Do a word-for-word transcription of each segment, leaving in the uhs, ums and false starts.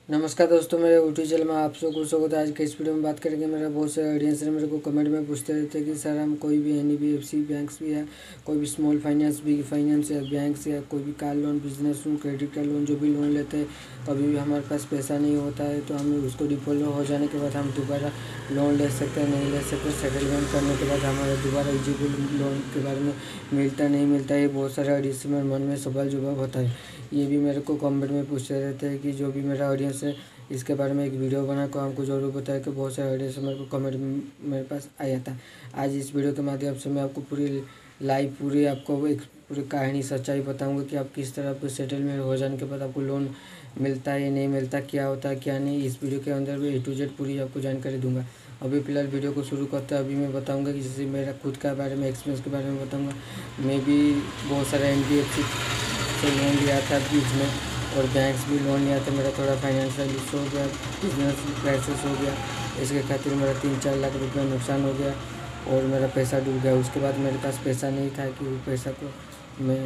नमस्कार दोस्तों, मेरे यूट्यूब चैनल में आप सबको स्वागत है। आज के इस वीडियो में बात करेंगे। मेरा बहुत से ऑडियंस ने मेरे को कमेंट में पूछते रहते हैं कि सर हम कोई भी N B F C banks भी है, कोई भी स्मॉल फाइनेंस बिग फाइनेंस या बैंक्स या कोई भी car loan, business loan, credit card loan जो भी लोन लेते हैं, कभी भी हमारे पास पैसा नहीं होता है तो हम उसको डिफॉल्ट हो जाने के बाद हम दोबारा लोन ले सकते हैं, नहीं ले सकते। सेटलमेंट करने के बाद हमारा दोबारा एलिजिबल लोन के बारे में मिलता नहीं मिलता है, बहुत सारे ऑडियंस में मन में सवाल जवाब होता है। ये भी मेरे को कमेंट में पूछते रहते हैं कि जो भी मेरा ऑडियंस है इसके बारे में एक वीडियो बना को हमको ज़रूर बताया कि बहुत सारे ऑडियंस मेरे को कमेंट में मेरे पास आया था। आज इस वीडियो के माध्यम से मैं आपको पूरी लाइव पूरी आपको एक पूरी कहानी सच्चाई बताऊंगा कि आप किस तरह आपको सेटलमेंट हो जाने के बाद आपको लोन मिलता है नहीं मिलता, क्या होता है क्या नहीं। इस वीडियो के अंदर भी ए टू जेड पूरी आपको जानकारी दूंगा। अभी फिलहाल वीडियो को शुरू करते हैं। अभी मैं बताऊंगा कि जैसे मेरा खुद का बारे में एक्सपीरियंस के बारे में बताऊंगा। मैं भी बहुत सारा एन बी एफ सी से लोन लिया था बीच में, और बैंक्स भी लोन लिया था। मेरा थोड़ा फाइनेंशियल इशू हो गया, बिजनेस क्राइसिस हो गया, इसके खातिर मेरा तीन चार लाख रुपया नुकसान हो गया और मेरा पैसा डूब गया। उसके बाद मेरे पास पैसा नहीं था कि वो पैसा को मैं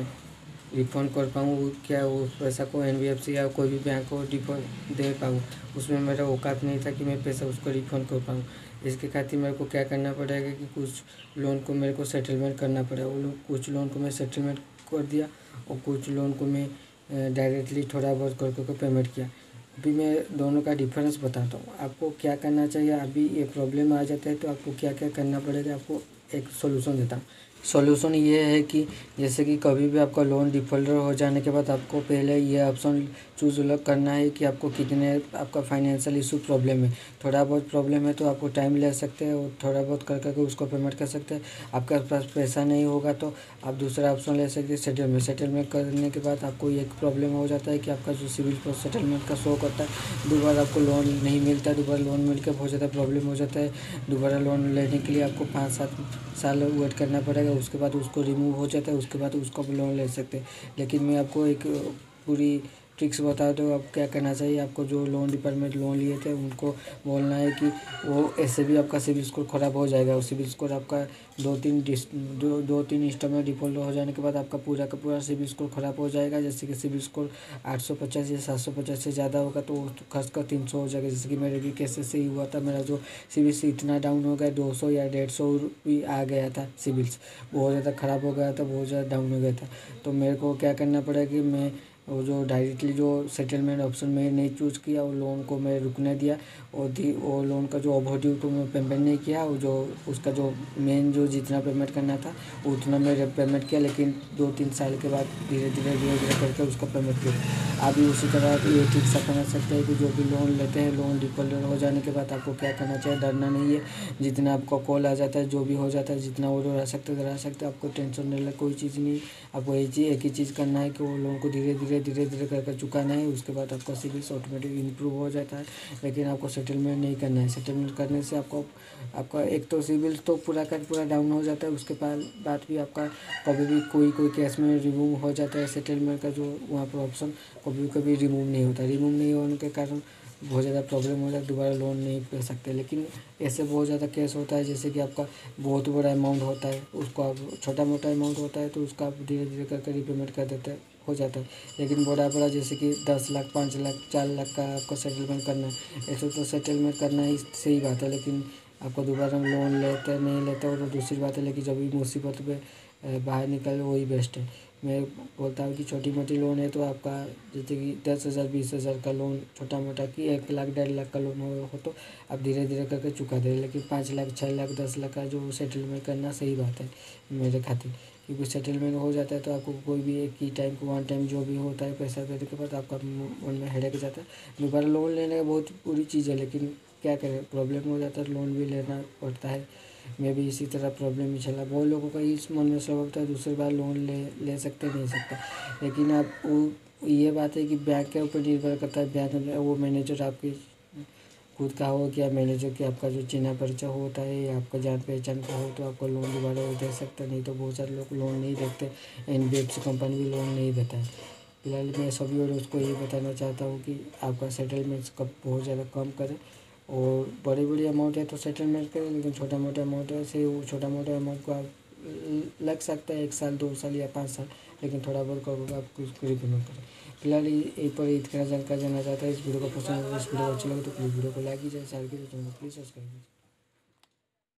रिफंड कर पाऊँ, क्या वो पैसा को एन बी एफ सी या कोई भी बैंक को डिफॉल्ट दे पाऊँ। उसमें मेरा औकात नहीं था कि मैं पैसा उसको रिफंड कर पाऊँ। इसके खातिर मेरे को क्या करना पड़ेगा कि कुछ लोन को मेरे को सेटलमेंट करना पड़ेगा। वो लोग कुछ लोन को मैं सेटलमेंट कर दिया और कुछ लोन को मैं डायरेक्टली थोड़ा बहुत करके को पेमेंट किया। अभी मैं दोनों का डिफरेंस बताता हूँ आपको क्या करना चाहिए। अभी ये प्रॉब्लम आ जाता है तो आपको क्या क्या करना पड़ेगा, आपको एक सोल्यूशन देता हूँ। सॉल्यूशन ये है कि जैसे कि कभी भी आपका लोन डिफॉल्टर हो जाने के बाद आपको पहले ये ऑप्शन चूज़ करना है कि आपको कितने आपका फाइनेंशियल इशू प्रॉब्लम है। थोड़ा बहुत प्रॉब्लम है तो आपको टाइम ले सकते हैं और थोड़ा बहुत कर करके उसको पेमेंट कर सकते हैं। आपके पास पैसा नहीं होगा तो आप दूसरा ऑप्शन ले सकते हैं सेटलमेंट। सेटलमेंट करने के बाद आपको एक प्रॉब्लम हो जाता है कि आपका जो सिविल स्कोर सेटलमेंट का शो करता है, दोबारा आपको लोन नहीं मिलता। दोबारा लोन मिल के बहुत ज़्यादा प्रॉब्लम हो जाता है। दोबारा लोन लेने के लिए आपको पाँच सात साल वेट करना पड़ेगा। उसके बाद उसको रिमूव हो जाता है, उसके बाद उसको भी लोन ले सकते हैं। लेकिन मैं आपको एक पूरी ट्रिक्स बता दो आप क्या करना चाहिए। आपको जो लोन डिपार्टमेंट लोन लिए थे उनको बोलना है कि वो ऐसे भी आपका सिविल स्कोर ख़राब हो जाएगा। और सिविल स्कोर आपका दो तीन दो दो तीन इंस्टॉलमेंट डिफॉल्ट हो जाने के बाद आपका पूरा का पूरा सिविल स्कोर ख़राब हो जाएगा। जैसे कि सिविल स्कोर आठ सौ पचास या सात सौ पचास से ज़्यादा होगा तो खास कर तीन सौ हो जाएगा। जैसे कि मेरे भी केसेस से ही हुआ था। मेरा जो सिविल से इतना डाउन हो गया, दो सौ या डेढ़ सौ भी आ गया था। सिविल्स बहुत ज़्यादा ख़राब हो गया था, बहुत ज़्यादा डाउन हो गया था। तो मेरे को क्या करना पड़ेगा कि मैं वो जो डायरेक्टली जो सेटलमेंट ऑप्शन में नहीं चूज़ किया, वो लोन को मैं रुकने दिया और दी वो लोन का जो ओवर ड्यू तो मैं पेमेंट नहीं किया। और जो उसका जो मेन जो जितना पेमेंट करना था उतना मैं पेमेंट किया। लेकिन दो तीन साल के बाद धीरे धीरे धीरे धीरे करके उसका पेमेंट किया। आप भी उसी तरह ये ठीक सा करना सकते हैं कि जो भी लोन लेते हैं, लोन डिफॉल्ट हो जाने के बाद आपको क्या करना चाहिए। डरना नहीं है। जितना आपको कॉल आ जाता है, जो भी हो जाता है, जितना वो रह सकते रह सकते आपको टेंशन नहीं ले, कोई चीज़ नहीं। आपको एक चीज़ एक ही चीज़ करना है कि वो लोन को धीरे धीरे धीरे धीरे करके चुकाना है। उसके बाद आपका सिविल ऑटोमेटिक इम्प्रूव हो जाता है। लेकिन आपको सेटलमेंट नहीं करना है। सेटलमेंट करने से आपको आपका एक तो सिविल तो पूरा का पूरा डाउन हो जाता है। उसके बाद भी आपका कभी भी कोई कोई केस में रिमूव हो जाता है। सेटलमेंट का जो वहाँ पर ऑप्शन कभी कभी रिमूव नहीं होता। रिमूव नहीं होने के कारण बहुत ज़्यादा प्रॉब्लम हो जाए, दोबारा लोन नहीं ले सकते। लेकिन ऐसे बहुत ज़्यादा केस होता है जैसे कि आपका बहुत बड़ा अमाउंट होता है, उसको आप छोटा मोटा अमाउंट होता है तो उसका आप धीरे धीरे करके रिपेमेंट कर देते हो जाता है। लेकिन बड़ा बड़ा जैसे कि दस लाख पाँच लाख चार लाख का आपको सेटलमेंट करना है, ऐसे तो सेटलमेंट करना ही सही बात है। लेकिन आपको दोबारा लोन लेते नहीं लेते हो तो दूसरी बात है। लेकिन जब भी मुसीबत में बाहर निकल वही बेस्ट है। मैं बोलता हूँ कि छोटी मोटी लोन है तो आपका जैसे कि दस हज़ार बीस हज़ार का लोन छोटा मोटा कि एक लाख डेढ़ लाख का लोन हो, हो तो आप धीरे धीरे करके चुका दे। लेकिन पाँच लाख छः लाख दस लाख का जो सेटलमेंट करना सही बात है मेरे खातिर। क्योंकि सेटलमेंट हो जाता है तो आपको कोई भी एक ही टाइम को वन टाइम जो भी होता है पैसा देने के बाद आपका मन में हेडेक जाता है। दोबारा लोन लेने का बहुत बुरी चीज़ है, लेकिन क्या करें, प्रॉब्लम हो जाता है, लोन भी लेना पड़ता है। मैं भी इसी तरह प्रॉब्लम में चला। बहुत लोगों का इस मन में स्वभाव होता है दूसरी बार लोन ले ले सकते नहीं सकते। लेकिन आप वो ये बात है कि बैंक के ऊपर निर्भर करता है। बैंक में वो मैनेजर आपकी खुद का हो क्या मैनेजर कि आपका जो चिन्ह परिचय होता है या आपका जान पहचान का हो तो आपको लोन दोबारा वो दे सकता नहीं। तो बहुत सारे लोग लोन नहीं देते। N B F C company भी लोन नहीं देता है। फिलहाल मैं सभी और उसको यही बताना चाहता हूँ कि आपका सेटलमेंट कब बहुत ज़्यादा कम करें। और बड़ी बड़ी अमाउंट है तो सेटलमेंट करें, लेकिन छोटा मोटा अमाउंट है से वो छोटा मोटा अमाउंट को आप लग सकता है एक साल दो साल या पाँच साल, लेकिन थोड़ा बहुत करोगे आप उसको रिपेमेंट करें। फिलहाल ये पर इतना जानकारी जानना चाहता है। इस वीडियो को पसंद है, इस वीडियो को अच्छा लगे तो प्लीज़ वीडियो को लाइक कीजिए, शेयर कीजिए, चैनल को प्लीज़ सब्सक्राइब कीजिए।